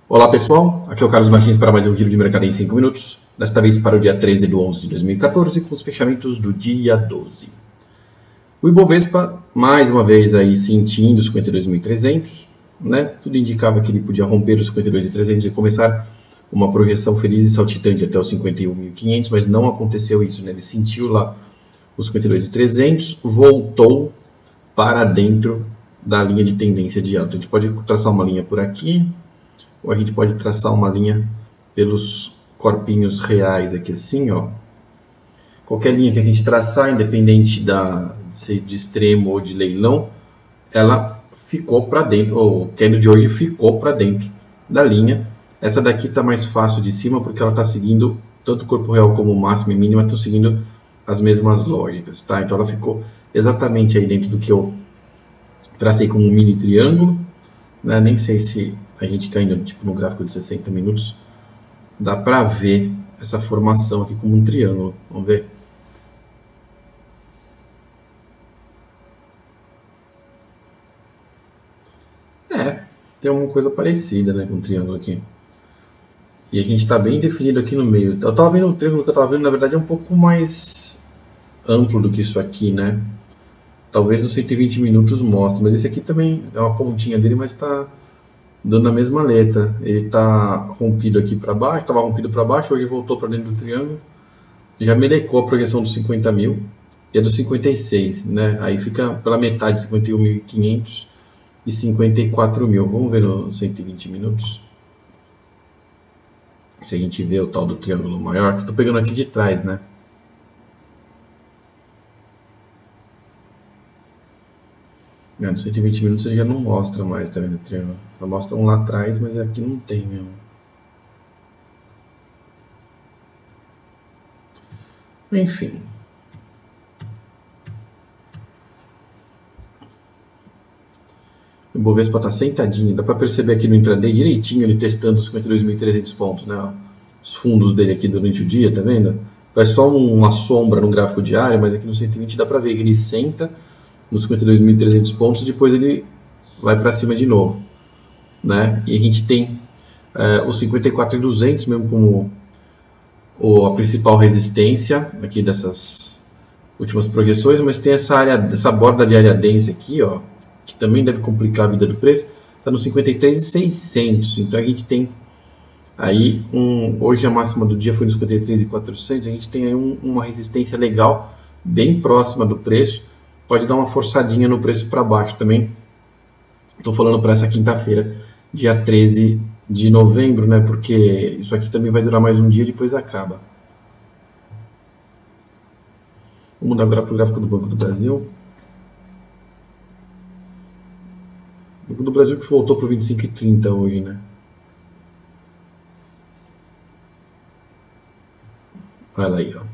Olá pessoal, aqui é o Carlos Martins para mais um giro de mercado em 5 minutos, desta vez para o dia 13 de 11 de 2014 com os fechamentos do dia 12. O Ibovespa mais uma vez aí sentindo os 52.300, né? Tudo indicava que ele podia romper os 52.300 e começar uma projeção feliz e saltitante até os 51.500, mas não aconteceu isso, né? Ele sentiu lá os 52.300, voltou para dentro da linha de tendência de alta. A gente pode traçar uma linha por aqui, ou a gente pode traçar uma linha pelos corpinhos reais aqui assim, ó. Qualquer linha que a gente traçar, independente de ser de extremo ou de leilão, ela ficou para dentro, ou o candle de hoje ficou para dentro da linha. Essa daqui está mais fácil de cima porque ela está seguindo, tanto o corpo real como o máximo e mínimo estão seguindo as mesmas lógicas, tá? Então ela ficou exatamente aí dentro do que eu tracei como um mini triângulo, né? Nem sei se a gente caindo tipo no gráfico de 60 minutos dá para ver essa formação aqui como um triângulo. Vamos ver. Tem uma coisa parecida, né, com um triângulo aqui. E a gente está bem definido aqui no meio. Eu estava vendo o triângulo que eu estava vendo, na verdade é um pouco mais amplo do que isso aqui, né? Talvez nos 120 minutos mostre, mas esse aqui também é uma pontinha dele, mas está dando a mesma letra. Ele está rompido aqui para baixo, estava rompido para baixo, hoje voltou para dentro do triângulo. Já merecou a projeção dos 50 mil e a dos 56, né? Aí fica pela metade, 51.500 e 54 mil. Vamos ver nos 120 minutos. Se a gente vê o tal do triângulo maior, que eu estou pegando aqui de trás, né? Nos 120 minutos ele já não mostra mais, tá vendo o triângulo? Ela mostra um lá atrás, mas aqui não tem mesmo. Enfim. O Ibovespa está sentadinho, dá para perceber aqui no intraday direitinho ele testando os 52.300 pontos, né? Os fundos dele aqui durante o dia, tá vendo? Faz só uma sombra no gráfico diário, mas aqui no 120 dá para ver que ele senta nos 52.300 pontos, depois ele vai para cima de novo, né? E a gente tem os 54.200 mesmo como a principal resistência aqui dessas últimas projeções, mas tem essa borda de área densa aqui, ó, que também deve complicar a vida do preço, está no 53.600, então a gente tem aí hoje a máxima do dia foi nos 53.400, a gente tem aí uma resistência legal, bem próxima do preço, pode dar uma forçadinha no preço para baixo também. Estou falando para essa quinta-feira, dia 13 de novembro, né? Porque isso aqui também vai durar mais um dia e depois acaba. Vamos mudar agora para o gráfico do Banco do Brasil. O Banco do Brasil que voltou para o 25,30 hoje, né? Olha aí, ó.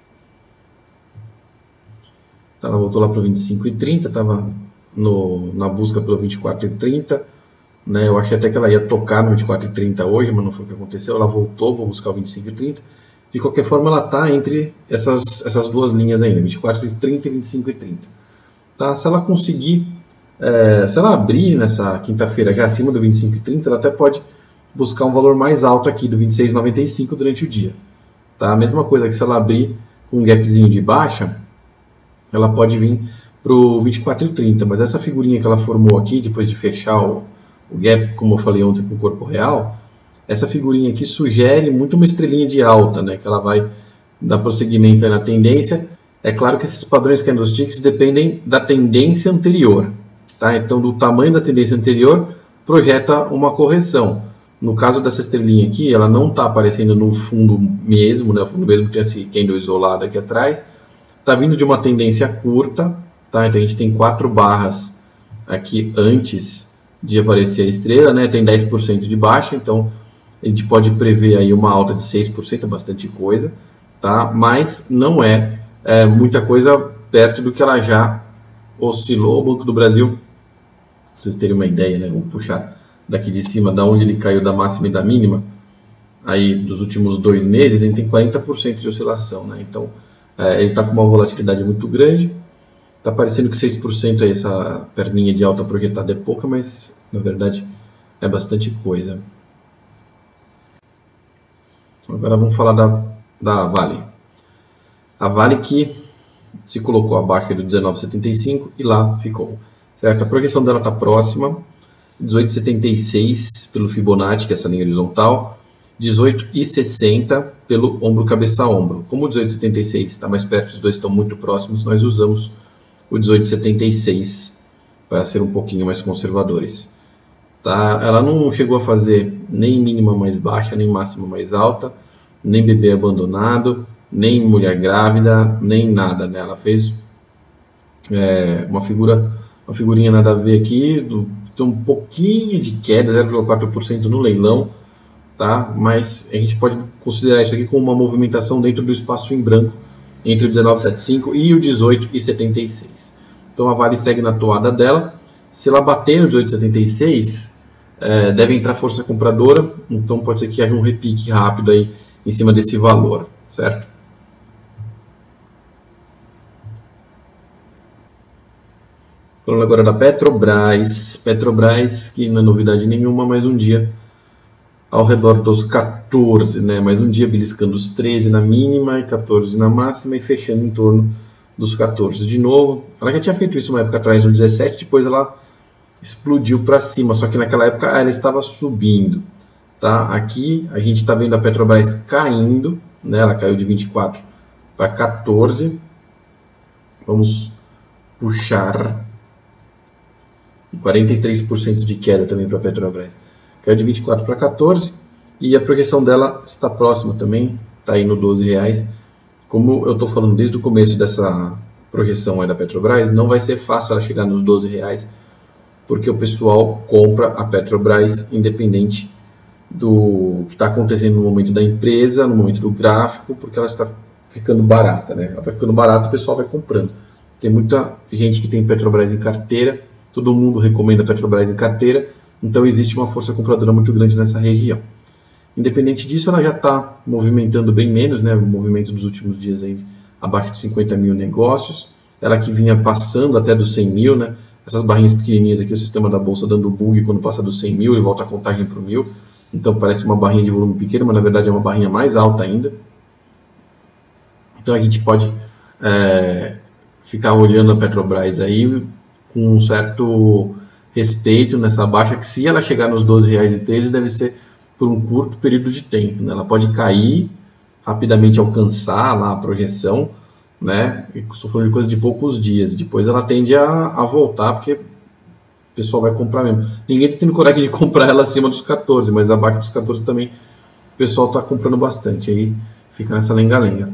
Ela voltou lá para o 25,30, estava na busca pelo 24,30, né? Eu achei até que ela ia tocar no 24,30 hoje, mas não foi o que aconteceu. Ela voltou para buscar o 25,30. De qualquer forma, ela está entre essas duas linhas ainda, 24,30 e 25,30. Tá? Se ela conseguir, se ela abrir nessa quinta-feira aqui acima do 25,30, ela até pode buscar um valor mais alto aqui do 26,95 durante o dia. Tá? A mesma coisa que se ela abrir com um gapzinho de baixa, ela pode vir para o 24,30, mas essa figurinha que ela formou aqui, depois de fechar o gap, como eu falei ontem com o corpo real, essa figurinha aqui sugere muito uma estrelinha de alta, né, que ela vai dar prosseguimento aí na tendência. É claro que esses padrões candlesticks dependem da tendência anterior, tá? Então do tamanho da tendência anterior projeta uma correção. No caso dessa estrelinha aqui, ela não está aparecendo no fundo mesmo, né, o fundo mesmo tem esse candle isolado aqui atrás. Está vindo de uma tendência curta, tá? Então a gente tem 4 barras aqui antes de aparecer a estrela, né? Tem 10% de baixa, então a gente pode prever aí uma alta de 6%, é bastante coisa, tá? Mas não é muita coisa perto do que ela já oscilou. O Banco do Brasil, pra vocês terem uma ideia, né? Vamos puxar daqui de cima, da onde ele caiu da máxima e da mínima, aí dos últimos 2 meses, ele tem 40% de oscilação, né? Então ele está com uma volatilidade muito grande. Está parecendo que 6% aí, essa perninha de alta projetada é pouca, mas na verdade é bastante coisa. Agora vamos falar da Vale. A Vale que se colocou abaixo do 19,75 e lá ficou. Certo? A projeção dela está próxima, 18,76 pelo Fibonacci, que é essa linha horizontal, 18,60 pelo ombro cabeça a ombro. Como o 18,76 está mais perto, os dois estão muito próximos, nós usamos o 18,76 para ser um pouquinho mais conservadores. Tá? Ela não chegou a fazer nem mínima mais baixa, nem máxima mais alta, nem bebê abandonado, nem mulher grávida, nem nada, né? Ela fez uma figurinha nada a ver aqui, tem um pouquinho de queda, 0,4% no leilão, tá? Mas a gente pode considerar isso aqui como uma movimentação dentro do espaço em branco entre o 19,75 e o 18,76. Então a Vale segue na toada dela. Se ela bater no 18,76, deve entrar força compradora, então pode ser que haja um repique rápido aí em cima desse valor, certo? Falando agora da Petrobras, que não é novidade nenhuma, mais um dia ao redor dos 14, né? Mais um dia beliscando os 13 na mínima e 14 na máxima e fechando em torno dos 14 de novo. Ela já tinha feito isso uma época atrás, no 17, depois ela explodiu para cima, só que naquela época ela estava subindo. Tá? Aqui a gente está vendo a Petrobras caindo, né? Ela caiu de 24 para 14. Vamos puxar 43% de queda também para a Petrobras. Caiu de 24 para 14 e a projeção dela está próxima também, está aí no R$12. Como eu estou falando desde o começo dessa projeção aí da Petrobras, não vai ser fácil ela chegar nos R$12, porque o pessoal compra a Petrobras independente do que está acontecendo no momento da empresa, no momento do gráfico, porque ela está ficando barata, né? Ela vai ficando barata, o pessoal vai comprando. Tem muita gente que tem Petrobras em carteira, todo mundo recomenda a Petrobras em carteira, então existe uma força compradora muito grande nessa região. Independente disso, ela já está movimentando bem menos, né? O movimento dos últimos dias aí abaixo de 50 mil negócios. Ela que vinha passando até dos 100 mil, né? Essas barrinhas pequenininhas aqui, o sistema da bolsa dando bug quando passa dos 100 mil e volta a contagem para o 1000. Então parece uma barrinha de volume pequeno, mas na verdade é uma barrinha mais alta ainda. Então a gente pode ficar olhando a Petrobras aí com um certo respeito nessa baixa, que se ela chegar nos R$12,13 deve ser por um curto período de tempo, né? Ela pode cair, rapidamente alcançar lá a projeção, né? Estou falando de coisa de poucos dias, depois ela tende a voltar, porque o pessoal vai comprar mesmo. Ninguém está tendo coragem de comprar ela acima dos 14, mas abaixo dos 14 também o pessoal está comprando bastante, aí fica nessa lenga-lenga.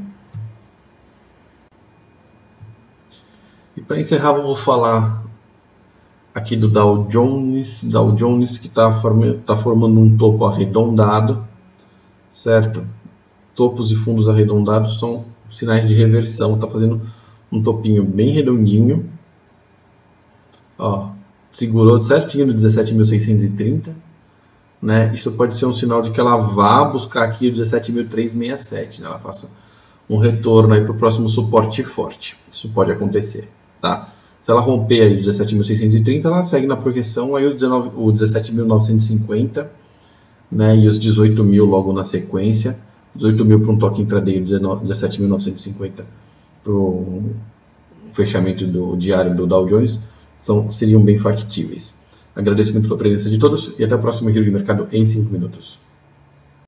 E para encerrar, vamos falar aqui do Dow Jones que está formando um topo arredondado, certo? Topos e fundos arredondados são sinais de reversão, está fazendo um topinho bem redondinho, ó, segurou certinho no 17.630, né? Isso pode ser um sinal de que ela vá buscar aqui o 17.367, né? Ela faça um retorno aí para o próximo suporte forte, isso pode acontecer, tá? Se ela romper aí 17.630, ela segue na projeção aí o 17.950, né, e os 18.000 logo na sequência. 18.000 para um toque intraday, 17.950 para o fechamento do diário do Dow Jones, seriam bem factíveis. Agradeço muito pela presença de todos e até o próximo giro de mercado em 5 minutos.